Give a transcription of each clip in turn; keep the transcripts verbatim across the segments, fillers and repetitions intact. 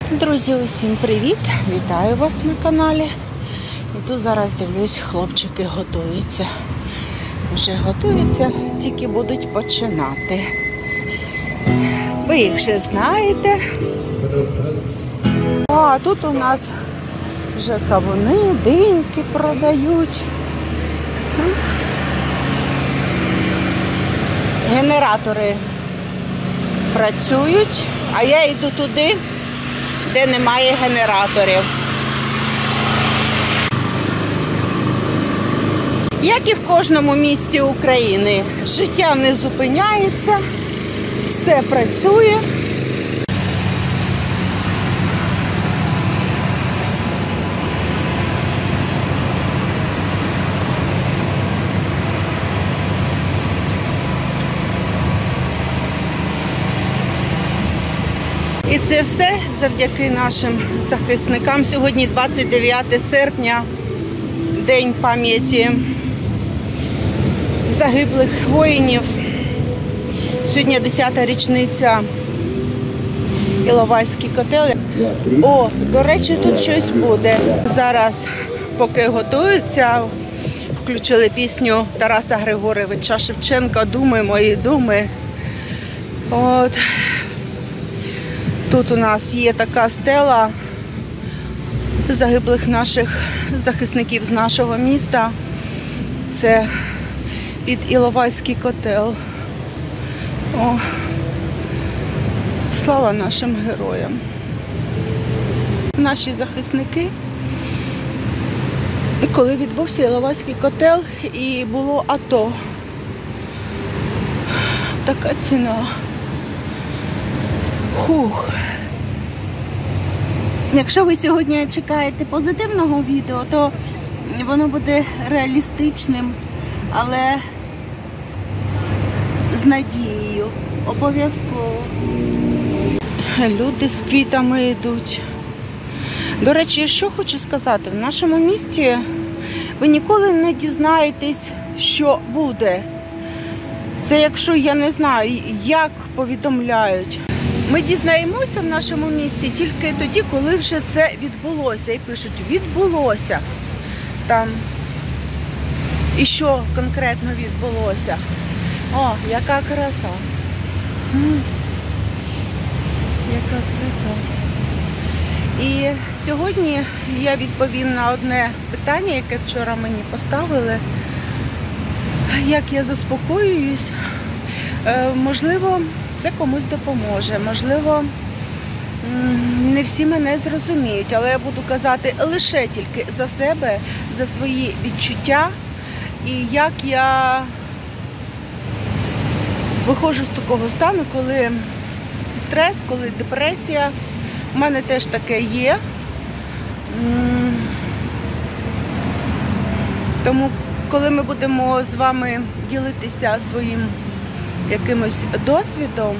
Друзі, усім привіт! Вітаю вас на каналі. І тут зараз дивлюсь, хлопчики готуються. Вже готуються, тільки будуть починати. Ви їх вже знаєте. А тут у нас вже кавуни, диньки продають. Генератори працюють, а я йду туди, де немає генераторів. Як і в кожному місті України, життя не зупиняється, все працює. І це все завдяки нашим захисникам. Сьогодні двадцять дев'яте серпня, День пам'яті загиблих воїнів. Сьогодні десята річниця Іловайський котел. О, до речі, тут щось буде. Зараз, поки готуються, включили пісню Тараса Григоровича Шевченка «Думи, мої думи». От. Тут у нас є така стела загиблих наших захисників з нашого міста. Це під Іловайський котел. О, слава нашим героям. Наші захисники, коли відбувся Іловайський котел і було АТО, така ціна. Хух. Якщо ви сьогодні чекаєте позитивного відео, то воно буде реалістичним, але з надією. Обов'язково. Люди з квітами йдуть. До речі, що хочу сказати, в нашому місті ви ніколи не дізнаєтесь, що буде. Це якщо я не знаю, як повідомляють. Ми дізнаємося в нашому місті тільки тоді, коли вже це відбулося. І пишуть, відбулося. Там. І що конкретно відбулося. О, яка краса. М-м. Яка краса. І сьогодні я відповім на одне питання, яке вчора мені поставили. Як я заспокоююсь. Е, можливо, це комусь допоможе. Можливо, не всі мене зрозуміють, але я буду казати лише тільки за себе, за свої відчуття і як я виходжу з такого стану, коли стрес, коли депресія. У мене теж таке є. Тому, коли ми будемо з вами ділитися своїм якимось досвідом,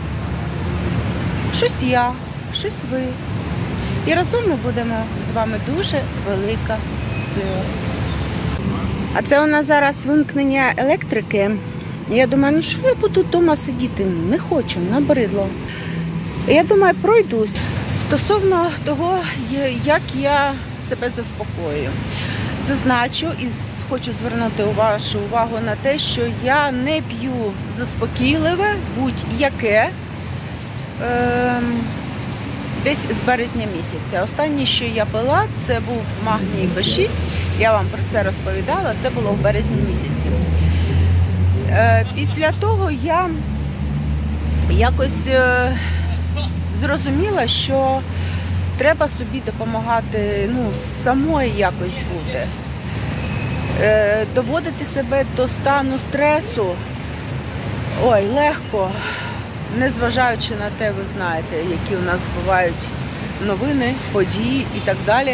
щось я, щось ви. І разом ми будемо з вами дуже велика сила. А це у нас зараз вимкнення електрики. Я думаю, ну що я буду вдома сидіти? Не хочу, набридло. Я думаю, пройдусь. Стосовно того, як я себе заспокоюю. Зазначу і хочу звернути вашу увагу на те, що я не п'ю заспокійливе, будь-яке, е, десь з березня місяця. Останнє, що я пила, це був магній Б шість. Я вам про це розповідала, це було в березні місяці. Е, після того я якось е, зрозуміла, що треба собі допомагати, ну, самої якось бути. Е, доводити себе до стану стресу, ой, легко, незважаючи на те, ви знаєте, які у нас бувають новини, події і так далі.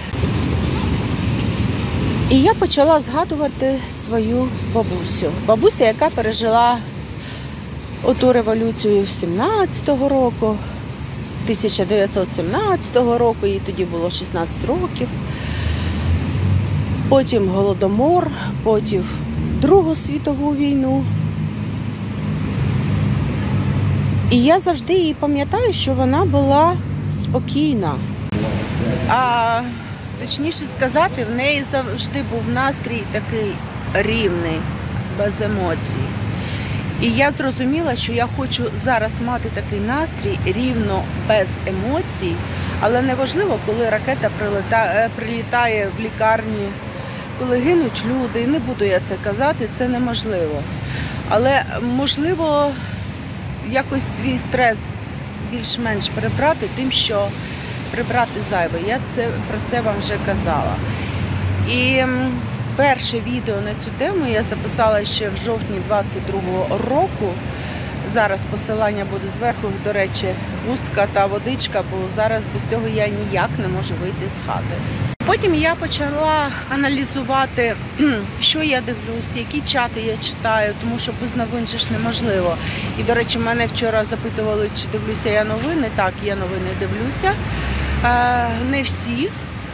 І я почала згадувати свою бабусю. Бабуся, яка пережила оту революцію сімнадцятого року, тисяча дев'ятсот сімнадцятого року, їй тоді було шістнадцять років. Потім Голодомор, потім Другу світову війну. І я завжди її пам'ятаю, що вона була спокійна. А точніше сказати, в неї завжди був настрій такий рівний, без емоцій. І я зрозуміла, що я хочу зараз мати такий настрій рівно без емоцій, але неважливо, коли ракета прилітає, прилітає в лікарні, коли гинуть люди, не буду я це казати, це неможливо. Але можливо якось свій стрес більш-менш прибрати тим, що прибрати зайве. Я це, про це вам вже казала. І перше відео на цю тему я записала ще в жовтні двадцять другого року. Зараз посилання буде зверху, до речі, хустка та водичка, бо зараз без цього я ніяк не можу вийти з хати. Потім я почала аналізувати, що я дивлюсь, які чати я читаю, тому що без новин ж неможливо. І, до речі, мене вчора запитували, чи дивлюся я новини. Так, я новини дивлюся. Не всі.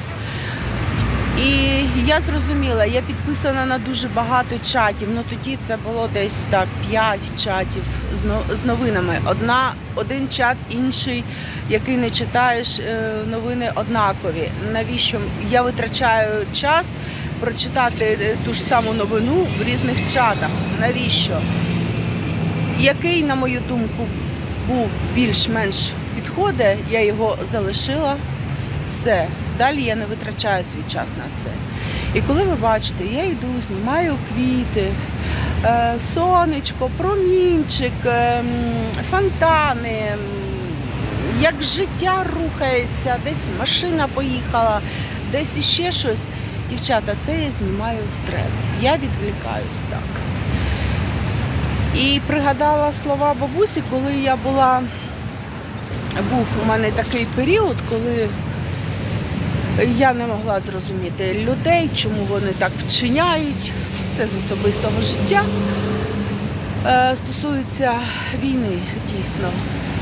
І я зрозуміла, я підписана на дуже багато чатів, ну тоді це було десь так п'ять чатів з новинами. Одна, один чат, інший, який не читаєш, новини однакові. Навіщо? Я витрачаю час прочитати ту ж саму новину в різних чатах. Навіщо? Який, на мою думку, був більш-менш підходить, я його залишила, все. Далі я не витрачаю свій час на це. І коли ви бачите, я йду, знімаю квіти, сонечко, промінчик, фонтани, як життя рухається, десь машина поїхала, десь іще щось. Дівчата, це я знімаю стрес, я відвлікаюсь так. І пригадала слова бабусі, коли я була, був у мене такий період, коли я не могла зрозуміти людей, чому вони так вчиняють. Це з особистого життя. Е, стосується війни, дійсно.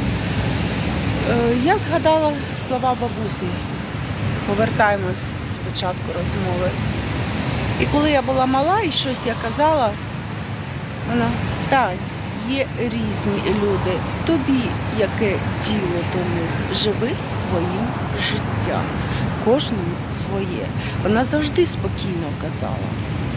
Е, я згадала слова бабусі. Повертаємось спочатку розмови. І коли я була мала і щось я казала, вона, так, є різні люди. Тобі яке діло до них? Живи своїм життям. Кожному своє. Вона завжди спокійно казала.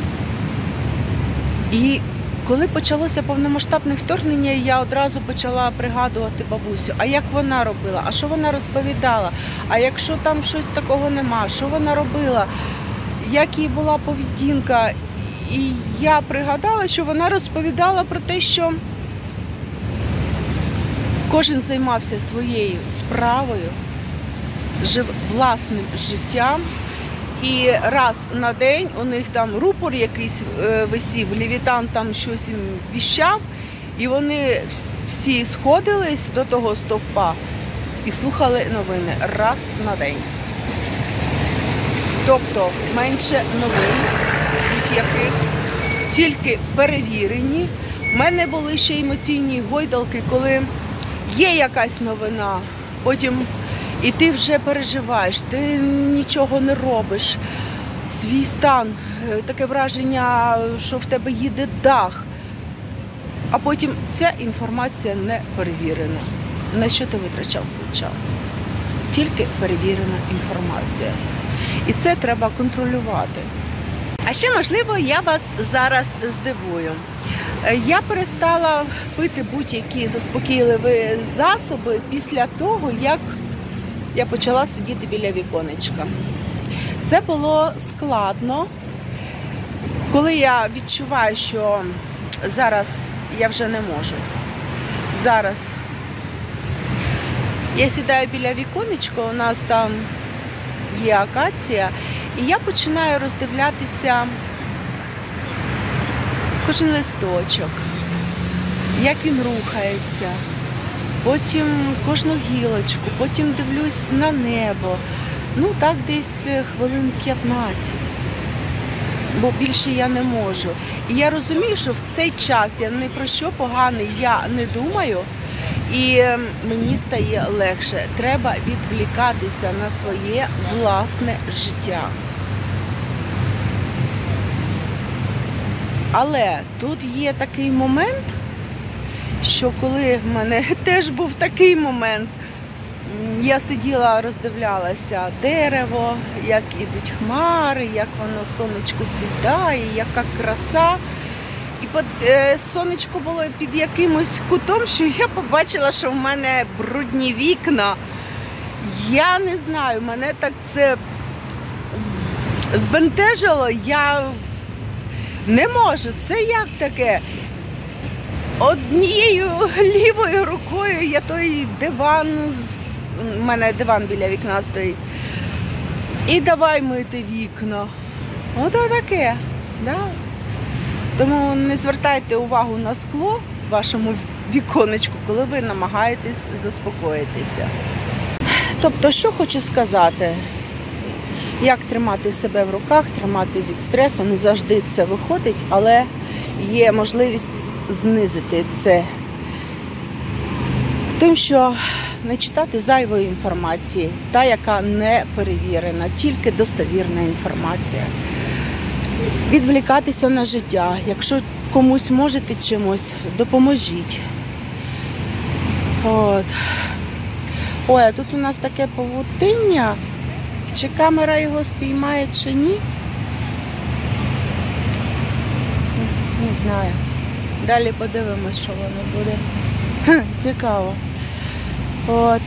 І коли почалося повномасштабне вторгнення, я одразу почала пригадувати бабусю. А як вона робила? А що вона розповідала? А якщо там щось такого нема? Що вона робила? Як їй була поведінка? І я пригадала, що вона розповідала про те, що кожен займався своєю справою, жив власним життям, і раз на день у них там рупор якийсь висів, левітан там щось їм віщав, і вони всі сходились до того стовпа і слухали новини раз на день. Тобто менше новин будь-яких, тільки перевірені. У мене були ще емоційні гойдалки, коли є якась новина, потім і ти вже переживаєш, ти нічого не робиш, свій стан, таке враження, що в тебе їде дах. А потім ця інформація не перевірена. На що ти витрачав свій час? Тільки перевірена інформація. І це треба контролювати. А ще, можливо, я вас зараз здивую. Я перестала пити будь-які заспокійливі засоби після того, як я почала сидіти біля віконечка. Це було складно, коли я відчуваю, що зараз я вже не можу. Зараз я сідаю біля віконечка, у нас там є акація, і я починаю роздивлятися кожен листочок, як він рухається. Потім кожну гілочку, потім дивлюсь на небо. Ну, так десь хвилин п'ятнадцять, бо більше я не можу. І я розумію, що в цей час я ні про що погане я не думаю, і мені стає легше. Треба відвлікатися на своє власне життя. Але тут є такий момент, що коли в мене теж був такий момент, я сиділа, роздивлялася дерево, як ідуть хмари, як воно сонечко сідає, яка краса. І під, е, сонечко було під якимось кутом, що я побачила, що в мене брудні вікна. Я не знаю, мене так це збентежило, я не можу. Це як таке? Однією лівою рукою я той диван, у мене диван біля вікна стоїть, і давай мити вікна. Ото таке, да? Тому не звертайте увагу на скло в вашому віконечку, коли ви намагаєтесь заспокоїтися. Тобто, що хочу сказати, як тримати себе в руках, тримати від стресу, не завжди це виходить, але є можливість знизити це тим, що не читати зайвої інформації, та, яка не перевірена, тільки достовірна інформація. Відволікатися на життя. Якщо комусь можете чимось, допоможіть. От. Ой, а тут у нас таке павутиння. Чи камера його спіймає, чи ні? Не знаю. Далі подивимось, що воно буде. Ха, цікаво. От.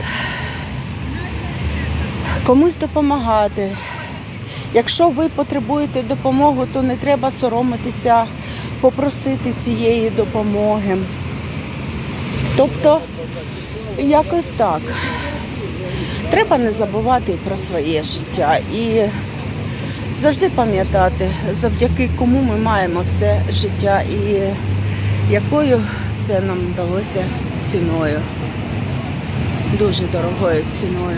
Комусь допомагати. Якщо ви потребуєте допомоги, то не треба соромитися, попросити цієї допомоги. Тобто, якось так. Треба не забувати про своє життя і завжди пам'ятати, завдяки кому ми маємо це життя і якою це нам вдалося ціною. Дуже дорогою ціною.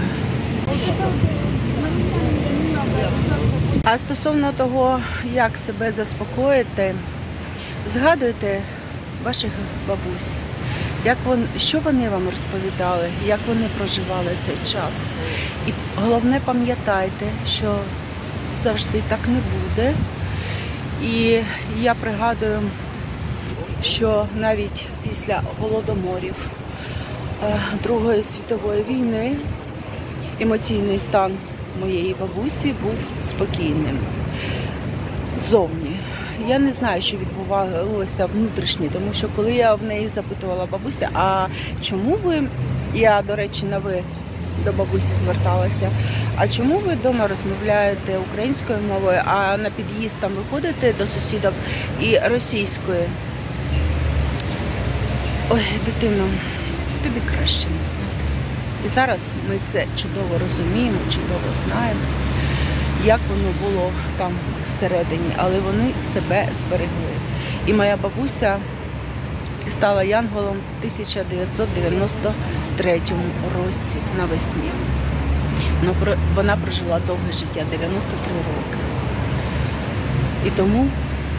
А стосовно того, як себе заспокоїти, згадуйте ваших бабусь, як вони, що вони вам розповідали, як вони проживали цей час. І головне, пам'ятайте, що завжди так не буде. І я пригадую, що навіть після голодоморів Другої світової війни емоційний стан моєї бабусі був спокійним. Зовні. Я не знаю, що відбувалося внутрішньо, тому що коли я в неї запитувала бабуся, а чому ви, я, до речі, на ви до бабусі зверталася, а чому ви вдома розмовляєте українською мовою, а на під'їзд там виходите до сусідок і російською? Ой, дитино, тобі краще не знати. І зараз ми це чудово розуміємо, чудово знаємо, як воно було там всередині, але вони себе зберегли. І моя бабуся стала янголом в тисяча дев'ятсот дев'яносто третьому році навесні. Вона прожила довге життя, дев'яносто три роки. І тому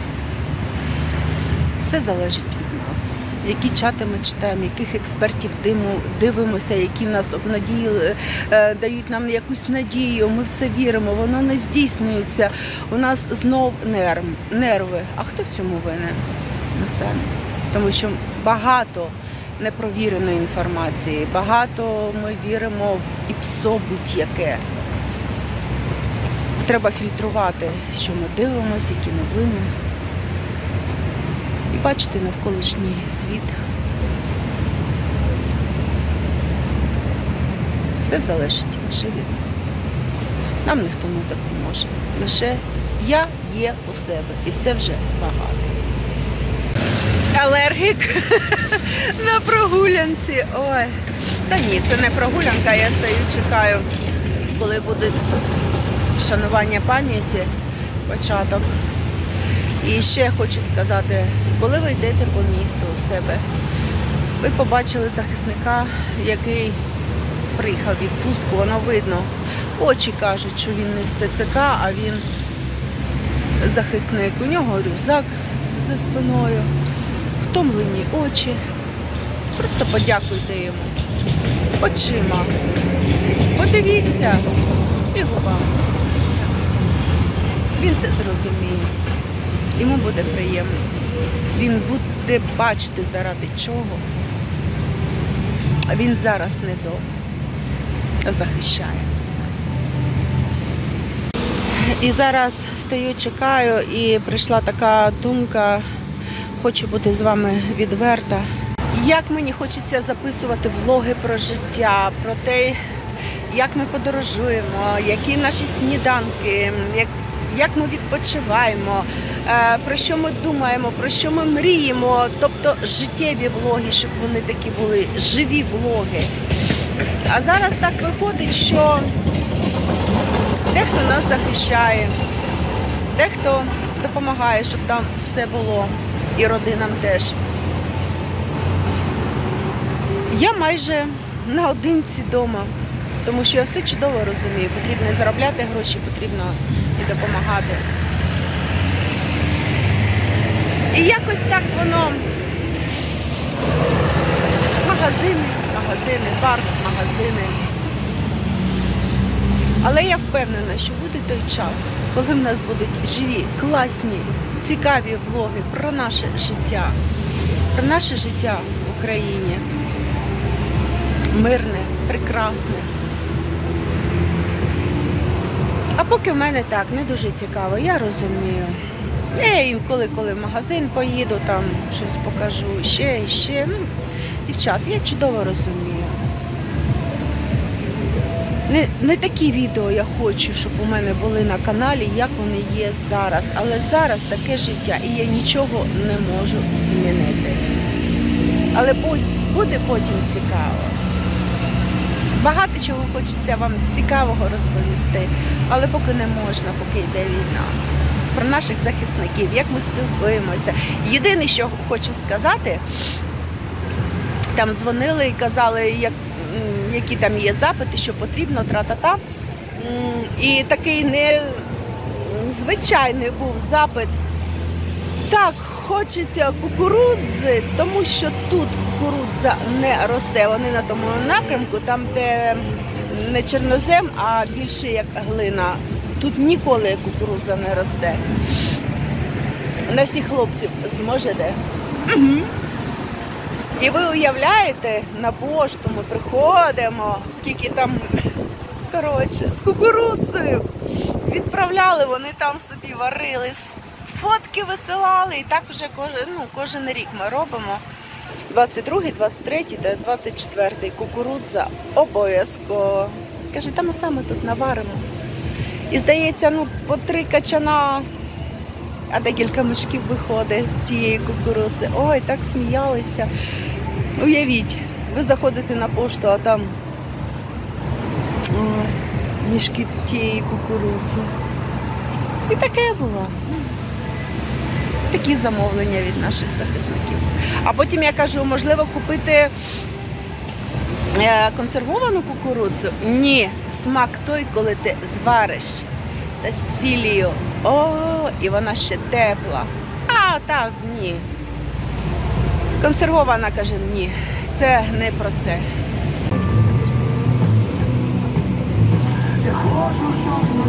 все залежить від нас. Які чати ми читаємо, яких експертів дивимося, які нас обнадіяли, дають нам якусь надію, ми в це віримо, воно не здійснюється. У нас знов нерви. А хто в цьому винен? Ми самі. Тому що багато непровіреної інформації, багато ми віримо в ІПСО будь-яке. Треба фільтрувати, що ми дивимося, які новини. І бачити навколишній світ. Все залежить лише від нас. Нам ніхто не допоможе. Лише я є у себе. І це вже багато. Алергік на прогулянці. Ой. Та ні, це не прогулянка. Я стою, чекаю, коли буде шанування пам'яті, початок. І ще хочу сказати, коли ви йдете по місту у себе, ви побачили захисника, який приїхав в відпустку, воно видно. Очі кажуть, що він не з ТЦК, а він захисник. У нього рюкзак за спиною, втомлені очі. Просто подякуйте йому очима. Подивіться і губами. Він це зрозуміє. Йому буде приємно. Він буде бачити, заради чого. А він зараз не вдома. захищає нас. І зараз стою, чекаю, і прийшла така думка, хочу бути з вами відверта. Як мені хочеться записувати влоги про життя, про те, як ми подорожуємо, які наші сніданки, як, як ми відпочиваємо, про що ми думаємо, про що ми мріємо. Тобто життєві влоги, щоб вони такі були, живі влоги. А зараз так виходить, що дехто нас захищає, дехто допомагає, щоб там все було, і родинам теж. Я майже наодинці вдома, тому що я все чудово розумію. Потрібно заробляти гроші, потрібно і допомагати. І якось так воно, магазини, магазини, парк, магазини. Але я впевнена, що буде той час, коли в нас будуть живі, класні, цікаві влоги про наше життя, про наше життя в Україні. Мирне, прекрасне. А поки в мене так, не дуже цікаво, я розумію. Я інколи, коли в магазин поїду, там щось покажу, ще і ще. Ну, дівчат, я чудово розумію. Не, не такі відео я хочу, щоб у мене були на каналі, як вони є зараз. Але зараз таке життя, і я нічого не можу змінити. Але буде потім цікаво. Багато чого хочеться вам цікавого розповісти, але поки не можна, поки йде війна. Про наших захисників, як ми спілкуємося. Єдине, що хочу сказати, там дзвонили і казали, як, які там є запити, що потрібно, тра-та-та. І такий незвичайний був запит. Так, хочеться кукурудзи, тому що тут кукурудза не росте. Вони на тому напрямку, там, де не чорнозем, а більше як глина. Тут ніколи кукурудза не росте. На всіх хлопців зможете. Угу. І ви уявляєте, на пошту ми приходимо, скільки там, коротше, з кукурудзою. Відправляли, вони там собі варили, фотки висилали, і так вже кожен, ну, кожен рік ми робимо. двадцять другий, двадцять третій та двадцять четвертий кукурудза обов'язково. Каже, та ми саме тут наваримо. І здається, ну, по три качана, а декілька мішків виходить тієї кукурудзи. Ой, так сміялися. Уявіть, ви заходите на пошту, а там ой, мішки тієї кукурудзи. І таке було. Такі замовлення від наших захисників. А потім я кажу, можливо, купити консервовану кукурудзу? Ні, смак той, коли ти звариш та з сіллю. О, і вона ще тепла. А, так, ні. Консервована, каже, ні. Це не про це. Я хочу, щоб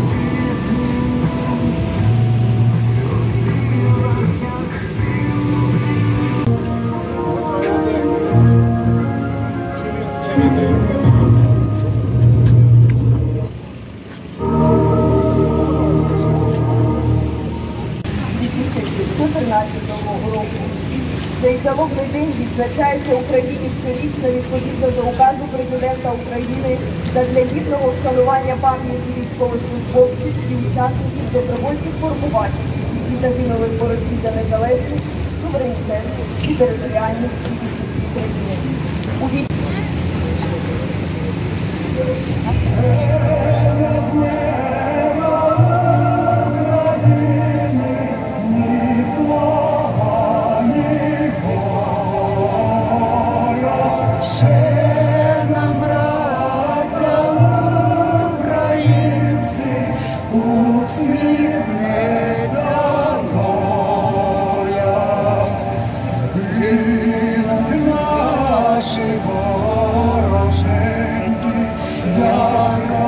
чотирнадцятого року. Цей залогний день відзначається Україні щорічно відповідно до указу Президента України задля гідного вшанування пам'яті військовослужбовців і учасників добровольчих формувань, які загинули в боротьбі за незалежність, суверенітет і територіальність України. Наші вороженьки, як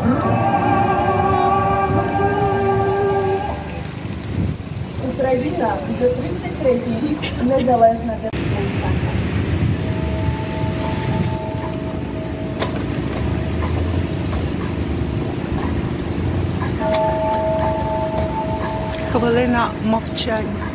Україна вже тридцять третій рік незалежна держава. Хвилина мовчання.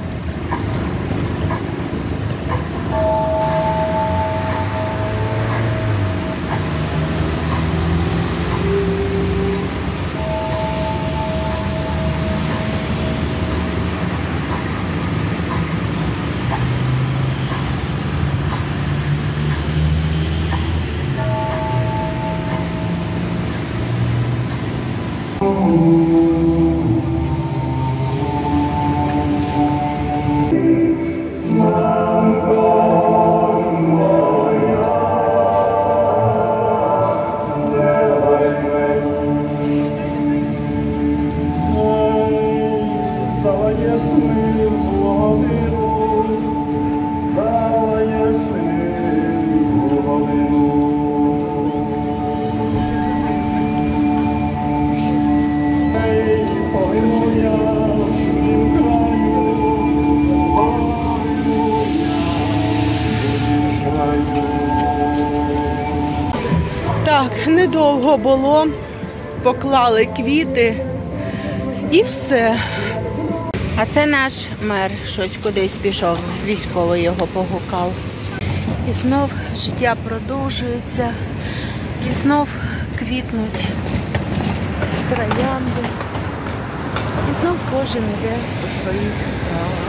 Так, недовго було, поклали квіти і все. А це наш мер щось кудись пішов, військовий його погукав. І знов життя продовжується, і знов квітнуть троянди, і знов кожен йде по своїх справах.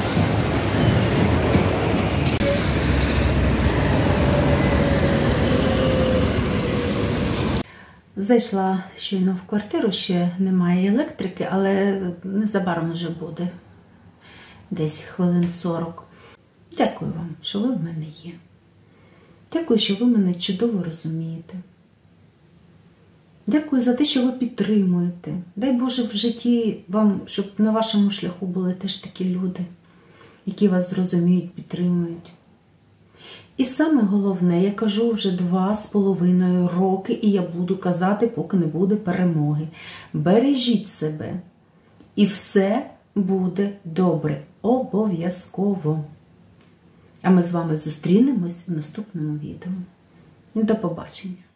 Зайшла щойно в квартиру, ще немає електрики, але незабаром вже буде. Десь хвилин сорок. Дякую вам, що ви в мене є. Дякую, що ви мене чудово розумієте. Дякую за те, що ви підтримуєте. Дай Боже в житті вам, щоб на вашому шляху були теж такі люди, які вас зрозуміють, підтримують. І саме головне, я кажу вже два з половиною роки, і я буду казати, поки не буде перемоги. Бережіть себе, і все буде добре. Обов'язково. А ми з вами зустрінемось в наступному відео. До побачення.